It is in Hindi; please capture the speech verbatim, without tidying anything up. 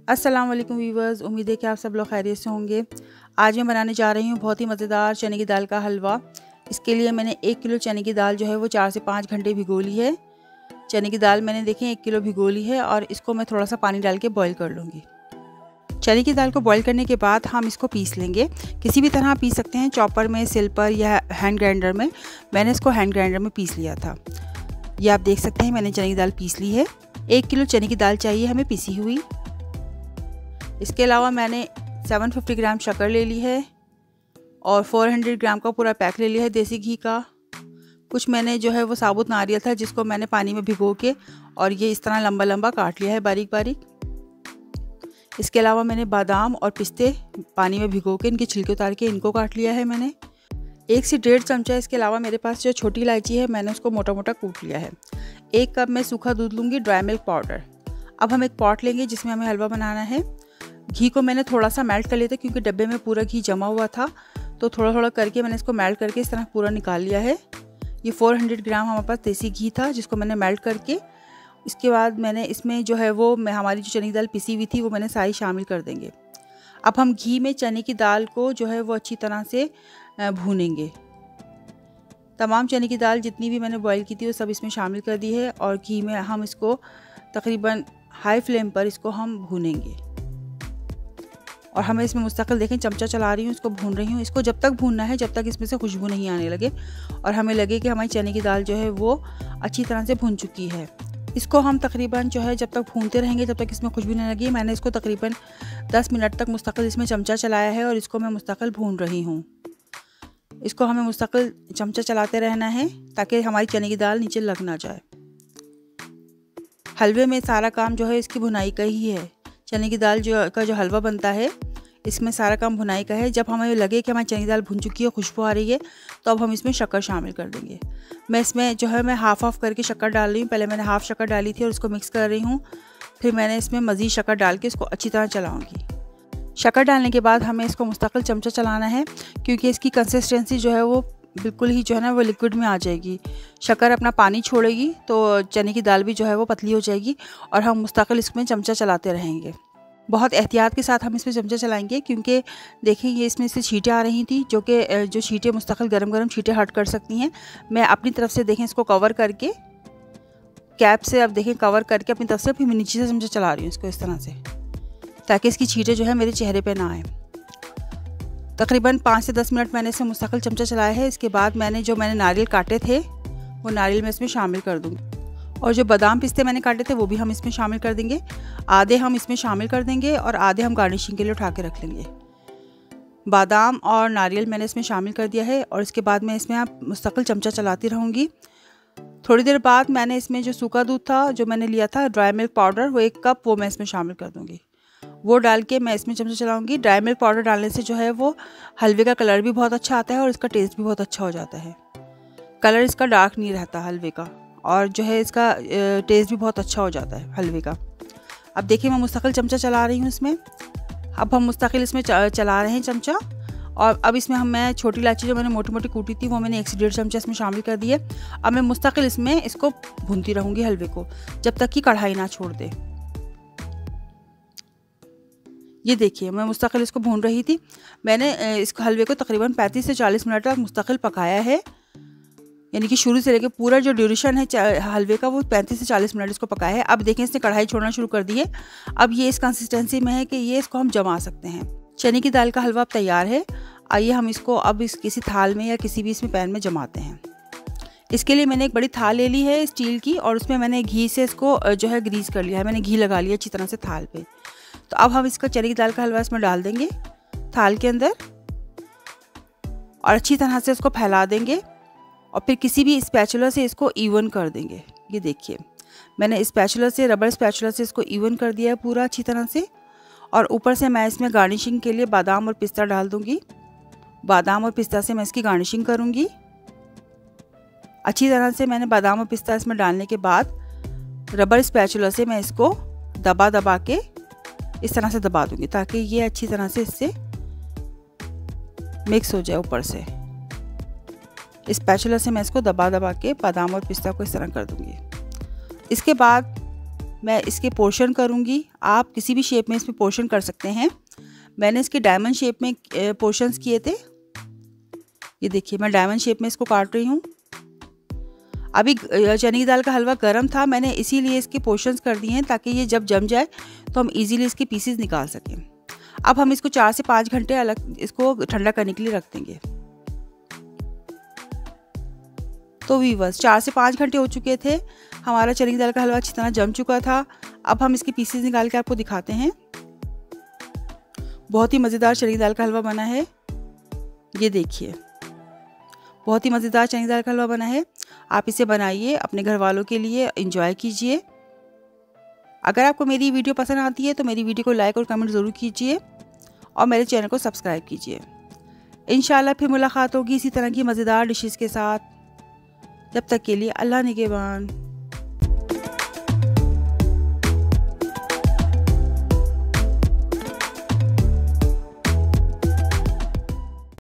अस्सलाम वालेकुम वीवर्स, उम्मीद है कि आप सब लोग खैरियत से होंगे। आज मैं बनाने जा रही हूँ बहुत ही मज़ेदार चने की दाल का हलवा। इसके लिए मैंने एक किलो चने की दाल जो है वो चार से पाँच घंटे भिगो ली है। चने की दाल मैंने देखें एक किलो भिगो ली है और इसको मैं थोड़ा सा पानी डाल के बॉईल कर लूँगी। चने की दाल को बॉईल करने के बाद हम इसको पीस लेंगे। किसी भी तरह पीस सकते हैं, चॉपर में, सिल पर या हैंड ग्राइंडर में। मैंने इसको हैंड ग्राइंडर में पीस लिया था। ये आप देख सकते हैं मैंने चने की दाल पीस ली है। एक किलो चने की दाल चाहिए हमें पिसी हुई। इसके अलावा मैंने सात सौ पचास ग्राम शक्कर ले ली है और चार सौ ग्राम का पूरा पैक ले लिया है देसी घी का। कुछ मैंने जो है वो साबुत नारियल था जिसको मैंने पानी में भिगो के और ये इस तरह लंबा लंबा काट लिया है बारीक बारीक। इसके अलावा मैंने बादाम और पिस्ते पानी में भिगो के इनके छिलके उतार के इनको काट लिया है मैंने। एक से डेढ़ चमचा इसके अलावा मेरे पास जो छोटी इलायची है मैंने उसको मोटा मोटा कूट लिया है। एक कप मैं सूखा दूध लूँगी, ड्राई मिल्क पाउडर। अब हम एक पॉट लेंगे जिसमें हमें हलवा बनाना है। घी को मैंने थोड़ा सा मेल्ट कर लिया था क्योंकि डब्बे में पूरा घी जमा हुआ था, तो थोड़ा थोड़ा करके मैंने इसको मेल्ट करके इस तरह पूरा निकाल लिया है। ये चार सौ ग्राम हमारे पास देसी घी था जिसको मैंने मेल्ट करके, इसके बाद मैंने इसमें जो है वो मैं हमारी जो चने की दाल पिसी हुई थी वो मैंने सारी शामिल कर देंगे। अब हम घी में चने की दाल को जो है वो अच्छी तरह से भूनेंगे। तमाम चने की दाल जितनी भी मैंने बॉईल की थी वो सब इसमें शामिल कर दी है और घी में हम इसको तकरीबन हाई फ्लेम पर इसको हम भूनेंगे। और हमें इसमें मुस्तकिल देखें चमचा चला रही हूँ, इसको भून रही हूँ। इसको जब तक भूनना है जब तक इसमें से खुशबू नहीं आने लगे और हमें लगे कि हमारी चने की दाल जो है वो अच्छी तरह से भून चुकी है। इसको हम तकरीबन जो है जब तक भूनते रहेंगे जब तक इसमें खुशबू नहीं लगी। मैंने इसको तकरीबन दस मिनट तक मुस्तकिल इसमें चमचा चलाया है और इसको मैं मुस्तकिल भून रही हूँ। इसको हमें मुस्तकिल चमचा चलाते रहना है ताकि हमारी चने की दाल नीचे लग ना जाए। हलवे में सारा काम जो है इसकी भुनाई का ही है। चने की दाल जो का जो हलवा बनता है इसमें सारा काम भुनाई का है। जब हमें लगे कि हमारी चने की दाल भुन चुकी है, खुशबू आ रही है, तो अब हम इसमें शक्कर शामिल कर देंगे। मैं इसमें जो है मैं हाफ़ हाफ़ करके शक्कर डाल रही हूँ। पहले मैंने हाफ़ शक्कर डाली थी और उसको मिक्स कर रही हूँ। फिर मैंने इसमें मज़ीद शक्कर डाल के इसको अच्छी तरह चलाऊँगी। शक्कर डालने के बाद हमें इसको मुस्तकिल चमचा चलाना है क्योंकि इसकी कंसिस्टेंसी जो है वो बिल्कुल ही जो है ना वो लिक्विड में आ जाएगी। शक्कर अपना पानी छोड़ेगी तो चने की दाल भी जो है वो पतली हो जाएगी और हम मुस्तकिल इसमें चमचा चलाते रहेंगे। बहुत एहतियात के साथ हम इसमें चमचा चलाएंगे क्योंकि देखिए ये इसमें से छींटें आ रही थी जो कि जो छींटें मुस्तकिल गरम गरम छींटें हट कर सकती हैं। मैं अपनी तरफ से देखें इसको कवर करके कैप से, अब देखें कवर करके अपनी तरफ से फिर मैं नीचे से चमचा चला रही हूँ इसको इस तरह से ताकि इसकी छींटें जो है मेरे चेहरे पे ना आए। तकरीबन पाँच से दस मिनट मैंने इसमें मुस्तकिल चमचा चलाया है। इसके बाद मैंने जो मैंने नारियल काटे थे वो नारियल मैं इसमें शामिल कर दूँगी और जो बादाम पिस्ते मैंने काटे थे वो भी हम इसमें शामिल कर देंगे। आधे हम इसमें शामिल कर देंगे और आधे हम गार्निशिंग के लिए उठा के रख लेंगे। बादाम और नारियल मैंने इसमें शामिल कर दिया है और इसके बाद मैं इसमें आप मुस्तकिल चमचा चलाती रहूँगी। थोड़ी देर बाद मैंने इसमें जो सूखा दूध था जो मैंने लिया था, ड्राई मिल्क पाउडर, वो एक कप वो मैं इसमें शामिल कर दूँगी। वो डाल के मैं इसमें चमचा चलाऊँगी। ड्राई मिल्क पाउडर डालने से जो है वो हलवे का कलर भी बहुत अच्छा आता है और इसका टेस्ट भी बहुत अच्छा हो जाता है। कलर इसका डार्क नहीं रहता हलवे का और जो है इसका टेस्ट भी बहुत अच्छा हो जाता है हलवे का। अब देखिए मैं मुस्तकिल चमचा चला रही हूँ इसमें। अब हम मुस्तकिल इसमें चला रहे हैं चमचा और अब इसमें हम मैं छोटी इलायची जो मैंने मोटी मोटी कूटी थी वो मैंने एक से डेढ़ चमचा इसमें शामिल कर दी है। अब मैं मुस्तकिल इसमें इसको भूनती रहूँगी हलवे को जब तक कि कढ़ाई ना छोड़ दे। ये देखिए मैं मुस्तकिल इसको भून रही थी। मैंने इस हलवे को तकरीबन पैंतीस से चालीस मिनट तक मुस्तकिल पकाया है, यानी कि शुरू से लेकर पूरा जो ड्यूरेशन है हलवे का वो पैंतीस से चालीस मिनट इसको पकाया है। अब देखें इसने कढ़ाई छोड़ना शुरू कर दी है। अब ये इस कंसिस्टेंसी में है कि ये इसको हम जमा सकते हैं। चने की दाल का हलवा अब तैयार है। आइए हम इसको अब इस किसी थाल में या किसी भी इसमें पैन में जमाते हैं। इसके लिए मैंने एक बड़ी थाल ले ली है स्टील की और उसमें मैंने घी से इसको जो है ग्रीस कर लिया है। मैंने घी लगा लिया अच्छी तरह से थाल पे। तो अब हम इसका चने की दाल का हलवा इसमें डाल देंगे थाल के अंदर और अच्छी तरह से इसको फैला देंगे और फिर किसी भी स्पैचुला से इसको इवन कर देंगे। ये देखिए मैंने स्पैचुला से, रबर स्पैचुला से इसको इवन कर दिया है पूरा अच्छी तरह से। और ऊपर से मैं इसमें गार्निशिंग के लिए बादाम और पिस्ता डाल दूँगी। बादाम और पिस्ता से मैं इसकी गार्निशिंग करूँगी। अच्छी तरह से मैंने बादाम और पिस्ता इसमें डालने के बाद रबर स्पैचुला से मैं इसको दबा दबा के इस तरह से दबा दूँगी ताकि ये अच्छी तरह से इससे मिक्स हो जाए ऊपर से। स्पैचुला से मैं इसको दबा दबा के बादाम और पिस्ता को इस तरह कर दूँगी। इसके बाद मैं इसके पोर्शन करूँगी। आप किसी भी शेप में इसमें पोर्शन कर सकते हैं। मैंने इसके डायमंड शेप में पोर्शंस किए थे। ये देखिए मैं डायमंड शेप में इसको काट रही हूँ। अभी चने की दाल का हलवा गर्म था, मैंने इसीलिए इसके पोर्शंस कर दिए हैं ताकि ये जब जम जाए तो हम इजीली इसके पीसेस निकाल सकें। अब हम इसको चार से पाँच घंटे अलग इसको ठंडा करने के लिए रख देंगे। तो वीवर्स चार से पाँच घंटे हो चुके थे, हमारा चने की दाल का हलवा अच्छी तरह जम चुका था। अब हम इसके पीसेस निकाल के आपको दिखाते हैं। बहुत ही मज़ेदार चने की दाल का हलवा बना है। ये देखिए बहुत ही मज़ेदार चने की दाल का हलवा बना है। आप इसे बनाइए, अपने घर वालों के लिए एंजॉय कीजिए। अगर आपको मेरी वीडियो पसंद आती है तो मेरी वीडियो को लाइक और कमेंट ज़रूर कीजिए और मेरे चैनल को सब्सक्राइब कीजिए। इंशाल्लाह फिर मुलाकात होगी इसी तरह की मज़ेदार डिशेस के साथ। जब तक के लिए अल्लाह निगहबान।